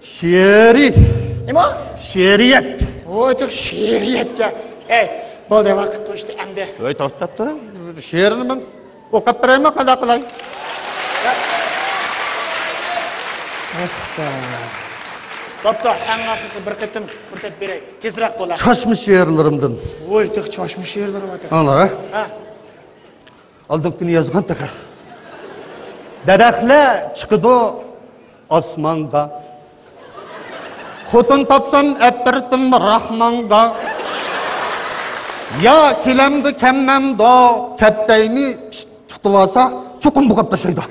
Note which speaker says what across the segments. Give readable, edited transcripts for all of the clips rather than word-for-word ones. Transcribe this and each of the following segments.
Speaker 1: Şiiri.
Speaker 2: Nima?
Speaker 1: Şiiriyet.
Speaker 2: Oy, tuk şiiriyetga. Ey, bo'ldi vaqt to'shdi endi.
Speaker 1: Oy, to'xtab tur. Şiirini men o'qib beraymi, qanday qilay?
Speaker 2: Asta. Bo'pti, hammasiga bir qitim fursat beray. Tezroq bo'lar.
Speaker 1: Şaşmış şiirlerimden.
Speaker 2: Oy, tuk choshmish she'rlar bor.
Speaker 1: Allah.
Speaker 2: Ha.
Speaker 1: Aldığını yazgan takar. Daraxtlar chiqidi osmonga. Xotin topsam apirtim rahmonga. Ya kelamdi kamnamdo, kattayni tutib olsa, chuqur buqib tashlaydi.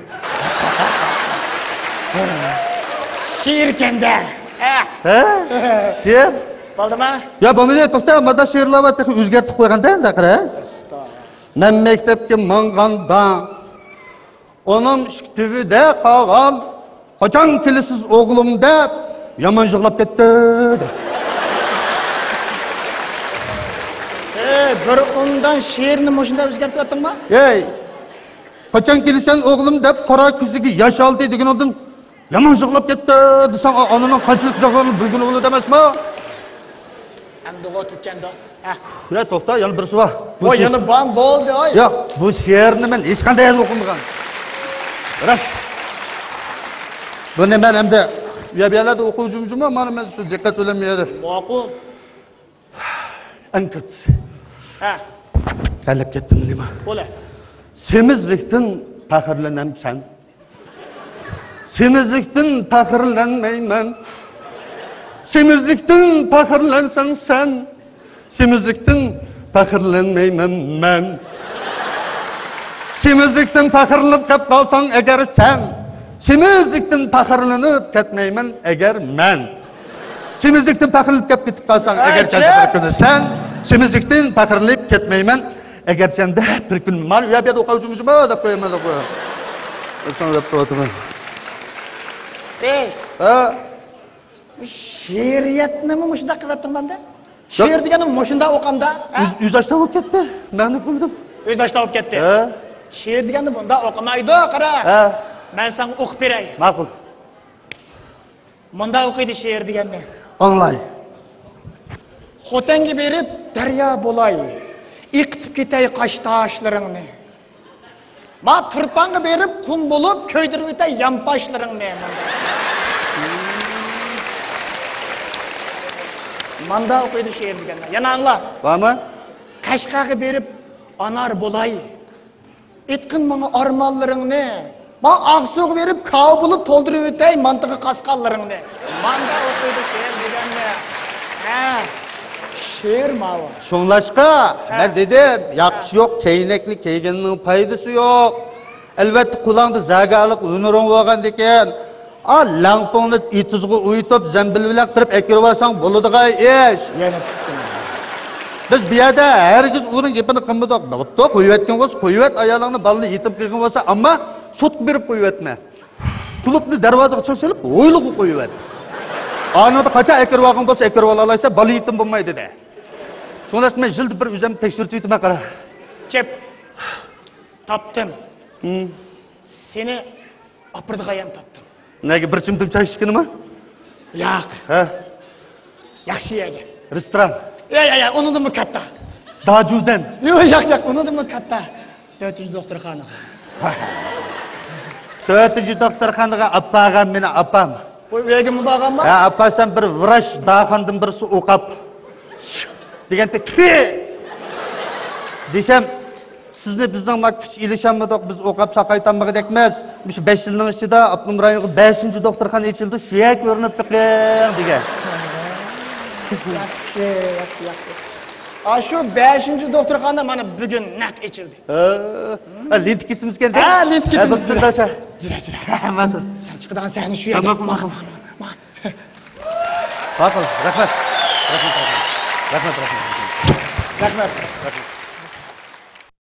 Speaker 2: She'r kenda. Ha.
Speaker 1: He? She'r?
Speaker 2: Bo'ldimi?
Speaker 1: Ya bo'lmaydi, to'xta, mada she'rlar va o'zgartib qo'yganda daqara. Men maktabga manganda onam ishktivida qolgan, qachon kelasiz o'g'lim deb yomon yig'lab ketdi.
Speaker 2: Bir undan she'rni mushunda o'zgartib o'tdingmi?
Speaker 1: Ey, qachon kelasan o'g'lim deb qora ko'ziga yosh oldi degandan yomon yig'lab ketdi desang, onaning qanchalik yig'laganini bilgan o'g'li emasmi?
Speaker 2: Endi o'tganda. Ha.
Speaker 1: Ya to'xta, yana birisi bor.
Speaker 2: Voy, yana bam bo'ldi, oy.
Speaker 1: Yo'q, bu she'rni men hech qanday o'qimagan. Ras. Buni men endi yabiyalarda o'quvchimmi, mana men siz diqqat o'lamaydi.
Speaker 2: Ma'qul.
Speaker 1: Ankit.
Speaker 2: Ha.
Speaker 1: Talab ketdim nima?
Speaker 2: Bo'la.
Speaker 1: Semizlikdan faxrlanamsan. Semizlikdan faxrlanmayman. Semizlikdan faxrlansan sen. Semizlikdan faxrlanmayman men. Semizlikdan faxrlanib qolib qolsang agar sen, semizlikdan faxrlanib ketmayman agar men. Semizlikdan faxrlanib ketib qolsang agar bir kun sen, semizlikdan faxrlanib ketmayman agar senda bir kun mal yo'q deb o'quvchimizmi deb qo'yaman deb qo'yaman. Sen deb qo'yaman.
Speaker 2: Ey,
Speaker 1: Ha?
Speaker 2: she'riyatnimi mushunda qilyaptim menda? She'r deganim mushunda o'qamda.
Speaker 1: Yüzleşte o gitti. Ben de buldum.
Speaker 2: O'zlashda olib ketdi.
Speaker 1: He?
Speaker 2: She'r deganni bunda o'qimaydi, qara.
Speaker 1: He?
Speaker 2: Men senga o'qib beray.
Speaker 1: Ma'qul.
Speaker 2: Bunda o'qiydi she'r deganni.
Speaker 1: Anlay.
Speaker 2: Xotinga berib daryo bo'lay. Iqtib ketay qosh toshlaringni. Ma turpanga berib qum bo'lib ko'ydirib o'tay yampashlaringni. Manda o'qiydi she'r deganlar. Yana angla.
Speaker 1: Var mı?
Speaker 2: Qashqaga berib anar bo'lay. Etqin menga armonlaringni. Ma Aqsuga berib kav bo'lib to'ldirib o'tay mantiqi qasqanlaringni. Manda o'qiydi she'r deganlar. Ha. She'r mava.
Speaker 1: Şunlaşka. Ben dedim. Yakışı yok. Keynekli keygeninin paydası yok. Elbette kulağında zagalık ünürün olgan diken. Langtonda itizgi uyutup zembil bilan qirib ekirib olsang bo'ladigan ish.
Speaker 2: Yana chiqdim.
Speaker 1: Biz bu yerda herkes o'rin gapini qilmadik. Bo'pti, qo'yayotgan bo'lsa, qo'yat ayolingni balni yetib qilgan bo'lsa, ammo sut berib qo'yatma. Klubni darvozaga cho'silib, o'yliq qo'yat. Anada qachon ekirib olgan bo'lsa, ekirib olaysa, bola yetim bo'lmaydi de. So'nglashib men yilda bir o'zim tekshirib yetib qara.
Speaker 2: Chep. Topdim. Seni opirdigan topdim.
Speaker 1: Nega bir chimdim choy ichkinimi?
Speaker 2: Yo'q.
Speaker 1: Ha?
Speaker 2: Yaxshi yega.
Speaker 1: Restoran.
Speaker 2: Ya, undan mı katta?
Speaker 1: Dajuzdan.
Speaker 2: Yo'q, undan mı katta? 400 doktorxona.
Speaker 1: Söğütücü doktorxonaga apagam meni apam.
Speaker 2: Bu yerga mudog'am mı?
Speaker 1: Ha, apasam bir vrach daxandim birisi o'qab. Deganda ki desam sizni bizning maktab ilishanmadik, biz o'qab saqaytanmaga dekmez. Şu 5 yılın içinde Abdum rayonida 5-ci doktorxona ochildi, suyak ko'rinib chiqing degan.
Speaker 2: Yaxshi. Şu 5-ci doktorxona mana bugun naq ochildi.
Speaker 1: Ha, lintkisimiz keldi.
Speaker 2: Ha, lintkisimiz.
Speaker 1: Bo'lsa.
Speaker 2: Mana sen chiqadigan seni shu yerga.
Speaker 1: Ma'qul. Rahmat.
Speaker 2: Rahmat.